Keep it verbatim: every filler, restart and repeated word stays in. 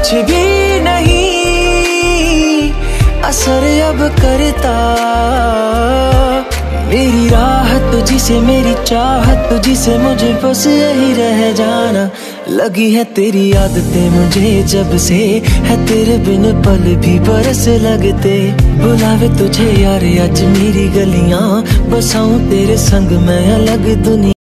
कुछ भी नहीं असर अब करता। मेरी राहत तुझसे, मेरी चाहत तुझसे, मुझे बस यही रह जाना। लगी है तेरी आदतें मुझे जब से, है तेरे बिन पल भी बरस लगते। बुलावे तुझे यार आज मेरी गलियां, बसाऊं तेरे संग मैं अलग दुनिया।